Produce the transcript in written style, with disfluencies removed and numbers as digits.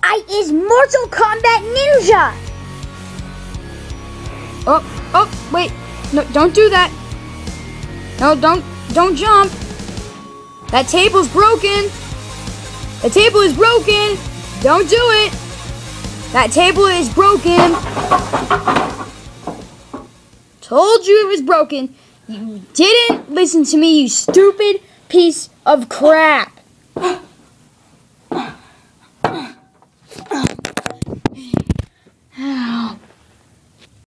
I is Mortal Kombat Ninja. Oh, wait. No, don't do that. No, don't jump. That table's broken. The table is broken. Don't do it. That table is broken. Told you it was broken. You didn't listen to me, you stupid piece of crap.